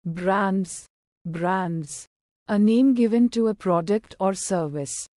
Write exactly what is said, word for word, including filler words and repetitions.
Brands. Brands. A name given to a product or service.